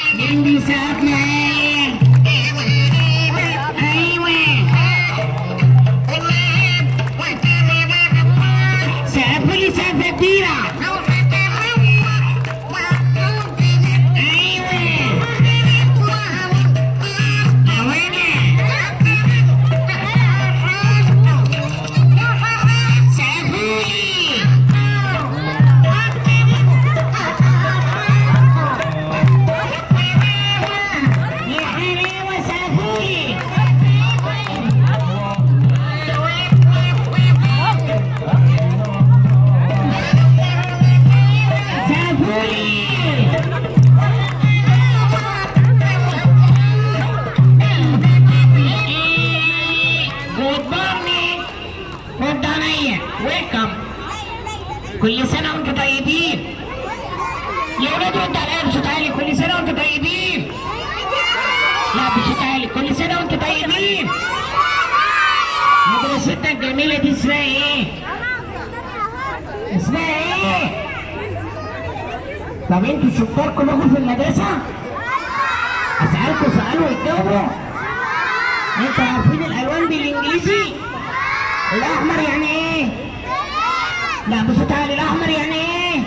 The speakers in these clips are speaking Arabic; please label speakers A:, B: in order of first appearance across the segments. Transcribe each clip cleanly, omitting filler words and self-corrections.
A: مين بيسقف معايا؟ ايوه سقفوا لي سقفه كبيره. كل سنة وانتم طيبين يا ولاد، رد عليا بصوت عالي. كل سنة وانتم طيبين. لا بصوت عالي. كل سنة وانتم طيبين. مدرستنا الجميلة دي اسمها ايه؟ اسمها ايه؟ طب انتوا الشطار كلكم في المدرسة؟ اسألكم سؤال وتجاوبوا. انتوا عارفين الألوان بالإنجليزي؟ الأحمر يعني ايه؟ لا بصوت عالي. الأحمر يعني ايه؟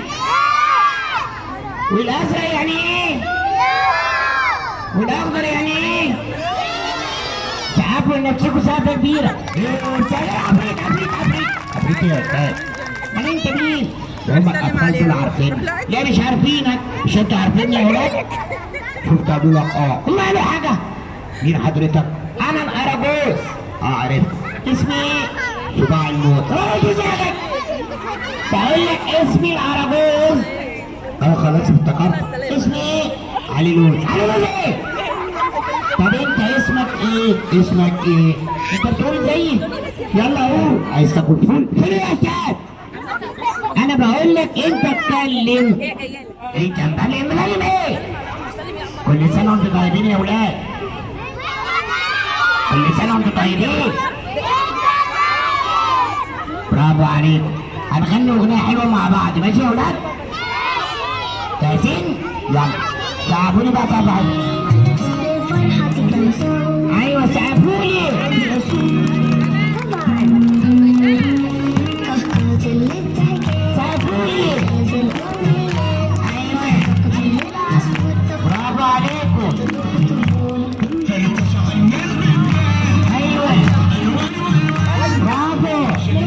A: والأزرق يعني ايه؟ والأخضر يعني ايه؟ سقفوا لنفسكوا سقفة كبيرة. عفريت عفريت عفريت عفريت يا أستاذ. أمال أنت مين؟ هم الأطفال دول عارفينك. لا مش عارفينك. مش أنتوا عارفيني يا ولاد؟ شفت قالوا لك هم قالوا حاجة. مين حضرتك؟ أنا الأراجوز. عرفت. اسمي ايه؟ صباع الموت. جزاك. بقول لك اسمي الأراجوز. خلاص افتكرت. اسمي ايه؟ علي لوز. علي لوز ايه؟ طب انت اسمك ايه؟ اسمك ايه؟ انت بتقول زيي؟ يلا قول. عايز تاكل فول؟ فول يا استاذ. انا بقول لك انت اتكلم. انت مبلم ايه؟ كل سنه وانتم طيبين يا ولاد. كل سنه وانتم طيبين. برافو عليكم. هنغني اغنيه حلوه مع بعض، ماشي يا ولاد؟ جاهزين؟ يلا سقفوا لي بقى سقفة. ايوه سقفوا لي. سقفوا لي. ايوه برافو عليكم. ايوه برافو.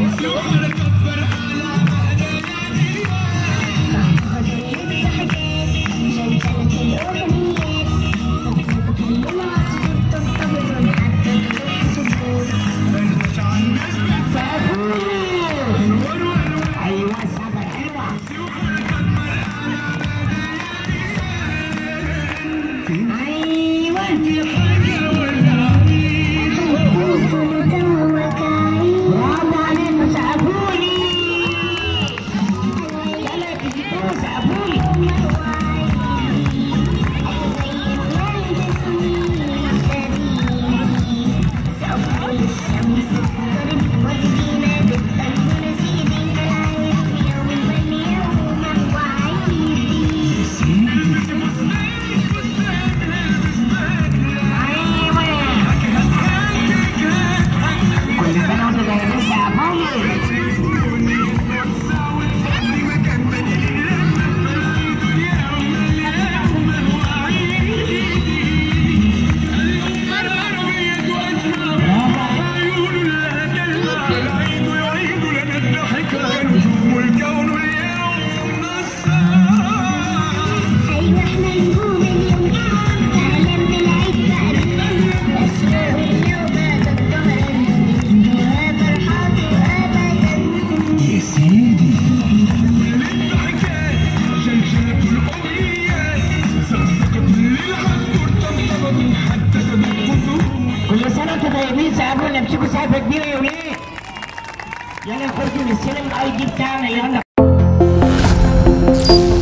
A: كل سنة وانتم طيبين. سقفوا لنفسكوا سقفة كبيرة يا ولاد. يلا نخرج من السلم الاي دي بتاعنا. يلا